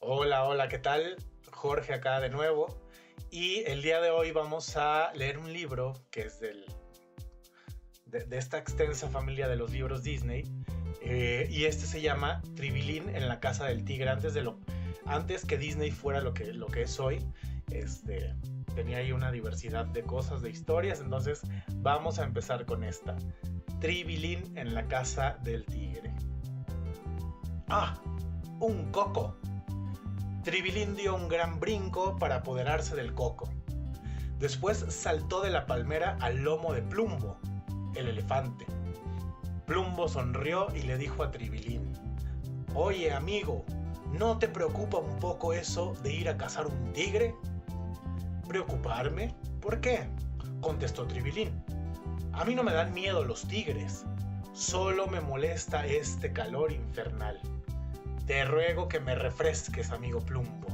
Hola, hola, ¿qué tal? Jorge acá de nuevo. Y el día de hoy vamos a leer un libro que es de esta extensa familia de los libros Disney. Y este se llama Tribilín en la Casa del Tigre. Antes que Disney fuera lo que es hoy, tenía ahí una diversidad de cosas, de historias. Entonces vamos a empezar con esta. Tribilín en la Casa del Tigre. ¡Ah! ¡Un coco! Tribilín dio un gran brinco para apoderarse del coco. Después saltó de la palmera al lomo de Plumbo, el elefante. Plumbo sonrió y le dijo a Tribilín: «Oye, amigo, ¿no te preocupa un poco eso de ir a cazar un tigre?» «¿Preocuparme? ¿Por qué?», contestó Tribilín. «A mí no me dan miedo los tigres, solo me molesta este calor infernal. Te ruego que me refresques, amigo Plumbo».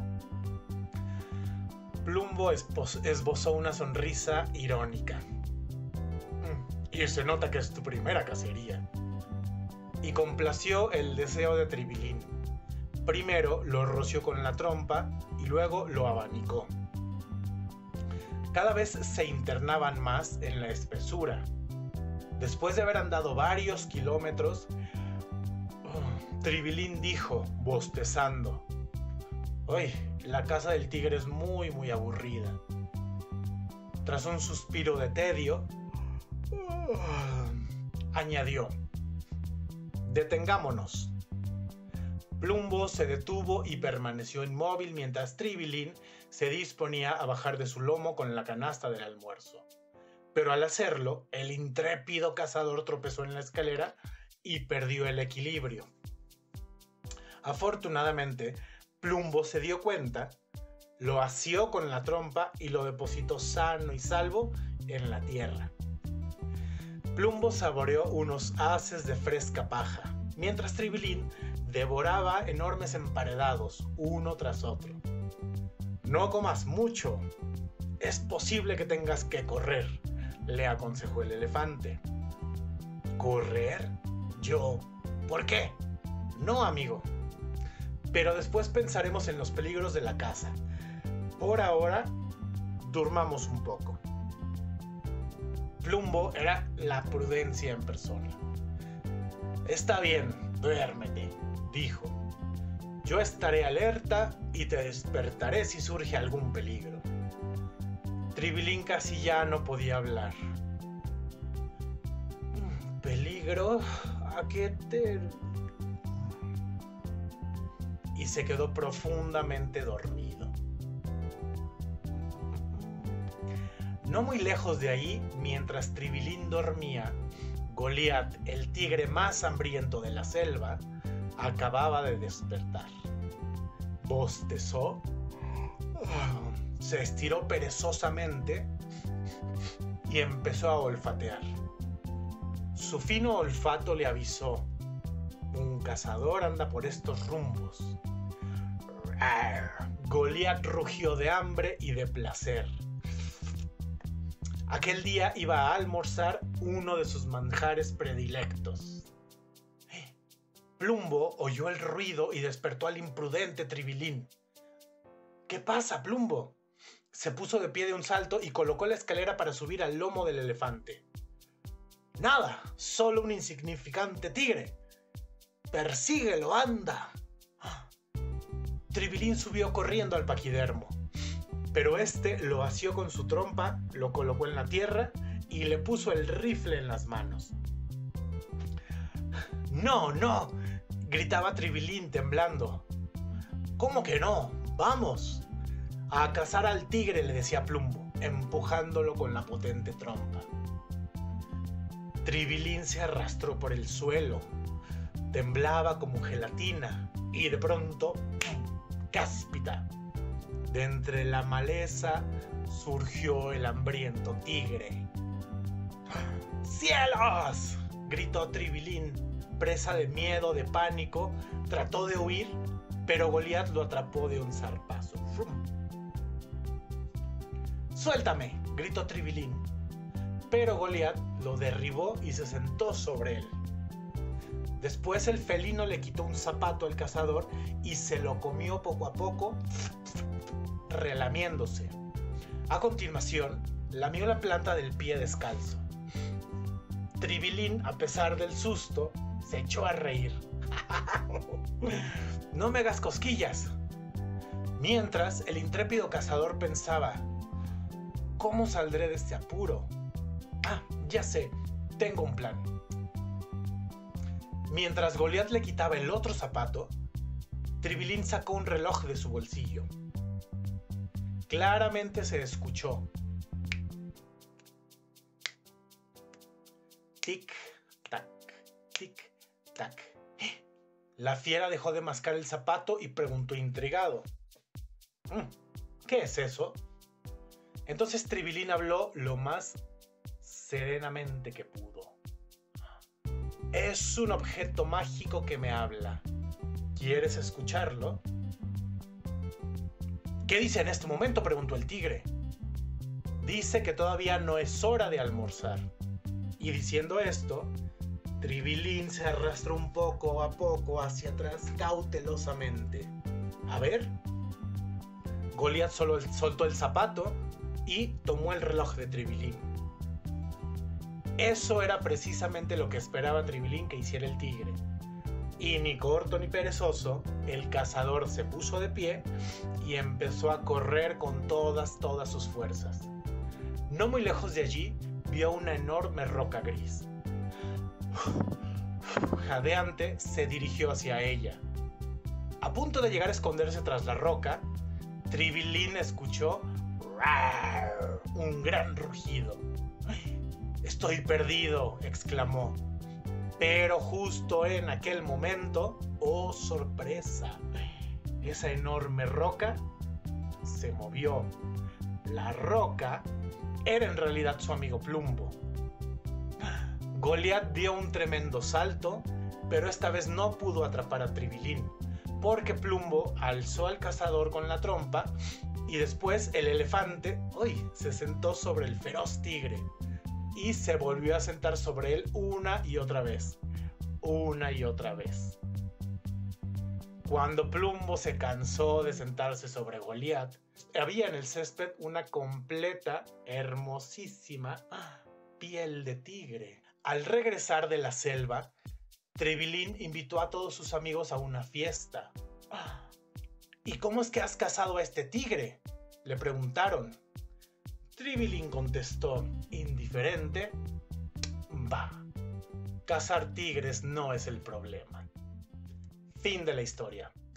Plumbo esbozó una sonrisa irónica. «Y se nota que es tu primera cacería». Y complació el deseo de Tribilín. Primero lo roció con la trompa y luego lo abanicó. Cada vez se internaban más en la espesura. Después de haber andado varios kilómetros, Tribilín dijo, bostezando: «Hoy, la casa del tigre es muy, muy aburrida». Tras un suspiro de tedio, añadió: «Detengámonos». Plumbo se detuvo y permaneció inmóvil mientras Tribilín se disponía a bajar de su lomo con la canasta del almuerzo. Pero al hacerlo, el intrépido cazador tropezó en la escalera y perdió el equilibrio. Afortunadamente, Plumbo se dio cuenta, lo asió con la trompa y lo depositó sano y salvo en la tierra. Plumbo saboreó unos haces de fresca paja, mientras Tribilín devoraba enormes emparedados, uno tras otro. «No comas mucho, es posible que tengas que correr», le aconsejó el elefante. «¿Correr? ¿Yo? ¿Por qué?» «No, amigo. Pero después pensaremos en los peligros de la caza. Por ahora, durmamos un poco». Plumbo era la prudencia en persona. «Está bien, duérmete», dijo. «Yo estaré alerta y te despertaré si surge algún peligro». Tribilín casi ya no podía hablar. «¿Peligro? ¿A qué te...?» Y se quedó profundamente dormido. No muy lejos de ahí, mientras Tribilín dormía, Goliat, el tigre más hambriento de la selva, acababa de despertar. Bostezó, se estiró perezosamente y empezó a olfatear. Su fino olfato le avisó: «Un cazador anda por estos rumbos». Goliat rugió de hambre y de placer. Aquel día iba a almorzar uno de sus manjares predilectos. Plumbo oyó el ruido y despertó al imprudente Tribilín. «¿Qué pasa, Plumbo?». Se puso de pie de un salto y colocó la escalera para subir al lomo del elefante. «Nada, solo un insignificante tigre. Persíguelo, anda». Tribilín subió corriendo al paquidermo, pero este lo asió con su trompa, lo colocó en la tierra y le puso el rifle en las manos. «No, no», gritaba Tribilín temblando. «¿Cómo que no? ¡Vamos!». «A cazar al tigre», le decía Plumbo, empujándolo con la potente trompa. Tribilín se arrastró por el suelo, temblaba como gelatina y de pronto, ¡cáspita!, de entre la maleza surgió el hambriento tigre. «¡Cielos!», gritó Tribilín, presa de miedo, de pánico. Trató de huir, pero Goliat lo atrapó de un zarpazo. «¡Suéltame!», gritó Tribilín, pero Goliat lo derribó y se sentó sobre él. Después el felino le quitó un zapato al cazador y se lo comió poco a poco, relamiéndose. A continuación, lamió la planta del pie descalzo. Tribilín, a pesar del susto, se echó a reír. No me hagas cosquillas. Mientras, el intrépido cazador pensaba: ¿cómo saldré de este apuro? Ah, ya sé, tengo un plan. Mientras Goliat le quitaba el otro zapato, Tribilín sacó un reloj de su bolsillo. Claramente se escuchó: tic-tac, tic-tac. La fiera dejó de mascar el zapato y preguntó intrigado: ¿qué es eso? Entonces Tribilín habló lo más serenamente que pudo. Es un objeto mágico que me habla. ¿Quieres escucharlo? ¿Qué dice en este momento?, preguntó el tigre. Dice que todavía no es hora de almorzar. Y diciendo esto, Tribilín se arrastró un poco a poco hacia atrás cautelosamente. A ver. Goliat solo soltó el zapato y tomó el reloj de Tribilín. Eso era precisamente lo que esperaba Tribilín que hiciera el tigre. Y ni corto ni perezoso, el cazador se puso de pie y empezó a correr con todas sus fuerzas. No muy lejos de allí, vio una enorme roca gris. Jadeante, se dirigió hacia ella. A punto de llegar a esconderse tras la roca, Tribilín escuchó un gran rugido. «Estoy perdido», exclamó. Pero justo en aquel momento, ¡oh sorpresa!, esa enorme roca se movió. La roca era en realidad su amigo Plumbo. Goliat dio un tremendo salto, pero esta vez no pudo atrapar a Tribilín, porque Plumbo alzó al cazador con la trompa y después el elefante se sentó sobre el feroz tigre y se volvió a sentar sobre él una y otra vez. Cuando Plumbo se cansó de sentarse sobre Goliat, había en el césped una completa, hermosísima piel de tigre. Al regresar de la selva, Tribilín invitó a todos sus amigos a una fiesta. «¿Y cómo es que has cazado a este tigre?», le preguntaron. Tribilín contestó, indiferente: «Bah, cazar tigres no es el problema». Fin de la historia.